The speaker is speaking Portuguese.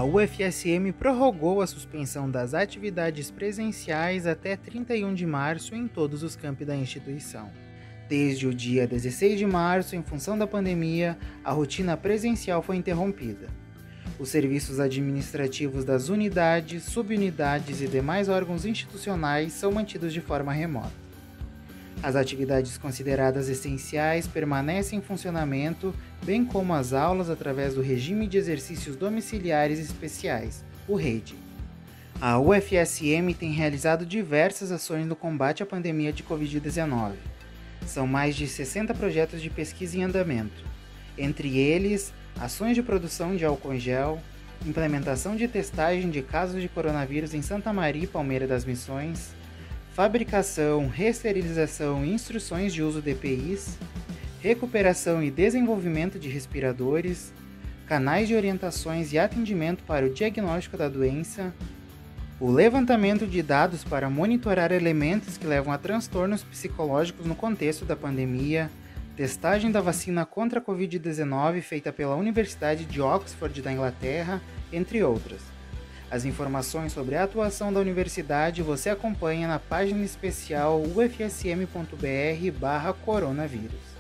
A UFSM prorrogou a suspensão das atividades presenciais até 31 de março em todos os campi da instituição. Desde o dia 16 de março, em função da pandemia, a rotina presencial foi interrompida. Os serviços administrativos das unidades, subunidades e demais órgãos institucionais são mantidos de forma remota. As atividades consideradas essenciais permanecem em funcionamento, bem como as aulas através do Regime de Exercícios Domiciliares Especiais, o RED. A UFSM tem realizado diversas ações no combate à pandemia de Covid-19. São mais de 60 projetos de pesquisa em andamento, entre eles ações de produção de álcool em gel, implementação de testagem de casos de coronavírus em Santa Maria e Palmeira das Missões, fabricação, reesterilização e instruções de uso de EPIs, recuperação e desenvolvimento de respiradores, canais de orientações e atendimento para o diagnóstico da doença, o levantamento de dados para monitorar elementos que levam a transtornos psicológicos no contexto da pandemia, testagem da vacina contra a Covid-19 feita pela Universidade de Oxford da Inglaterra, entre outras. As informações sobre a atuação da universidade você acompanha na página especial ufsm.br/coronavírus.